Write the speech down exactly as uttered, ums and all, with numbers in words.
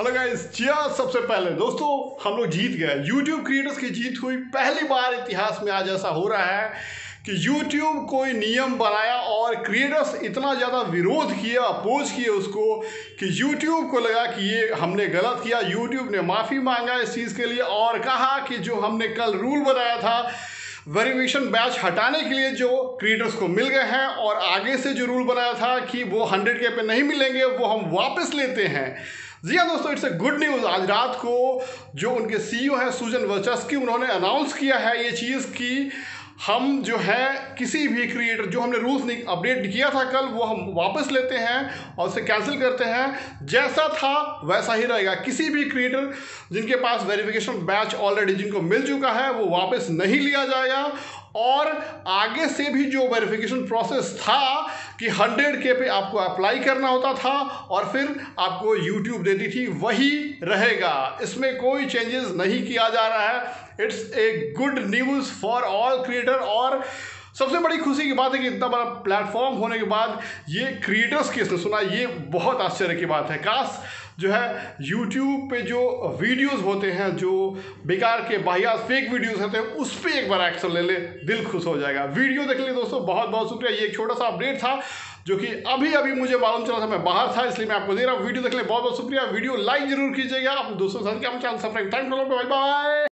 Hello guys, cheers. सबसे पहले दोस्तों हम लोग जीत गए। YouTube क्रिएटर्स की जीत हुई। पहली बार इतिहास में आज ऐसा हो रहा है कि YouTube कोई नियम बनाया और क्रिएटर्स इतना ज़्यादा विरोध किया, अपोज किए उसको कि YouTube को लगा कि ये हमने गलत किया। YouTube ने माफ़ी मांगा इस चीज़ के लिए और कहा कि जो हमने कल रूल बनाया था वेरिफिकेशन बैच हटाने के लिए जो क्रिएटर्स को मिल गए हैं, और आगे से जो रूल बनाया था कि वो हंड्रेड के पे नहीं मिलेंगे वो हम वापस लेते हैं। जी हाँ दोस्तों, इट्स ए गुड न्यूज़। आज रात को जो उनके सीईओ हैं सुजन वोचित्स्की, उन्होंने अनाउंस किया है ये चीज़ कि हम जो है किसी भी क्रिएटर जो हमने रूल्स नहीं अपडेट किया था कल वो हम वापस लेते हैं और उसे कैंसिल करते हैं। जैसा था वैसा ही रहेगा। किसी भी क्रिएटर जिनके पास वेरिफिकेशन बैच ऑलरेडी जिनको मिल चुका है वो वापस नहीं लिया जाएगा। और आगे से भी जो वेरिफिकेशन प्रोसेस था कि हंड्रेड के पे आपको अप्लाई करना होता था और फिर आपको यूट्यूब देती थी, वही रहेगा। इसमें कोई चेंजेस नहीं किया जा रहा है। It's a good news for all creator. और सबसे बड़ी खुशी की बात है कि इतना बड़ा प्लेटफॉर्म होने के बाद ये क्रिएटर्स की इसने सुना, ये बहुत आश्चर्य की बात है। काश जो है यूट्यूब पे जो वीडियोस होते हैं, जो बेकार के बाहियात फेक वीडियोस होते हैं, उस पर एक बार एक्शन ले ले, दिल खुश हो जाएगा। वीडियो देखने के लिए दोस्तों बहुत बहुत शुक्रिया। ये एक छोटा सा अपडेट था जो कि अभी अभी मुझे मालूम चला था, मैं बाहर था इसलिए मैं आपको दे रहा हूँ। वीडियो देखने के लिए बहुत बहुत शुक्रिया। वीडियो लाइक जरूर कीजिएगा, अपने दोस्तों के साथ channel subscribe. Thank you, bye bye.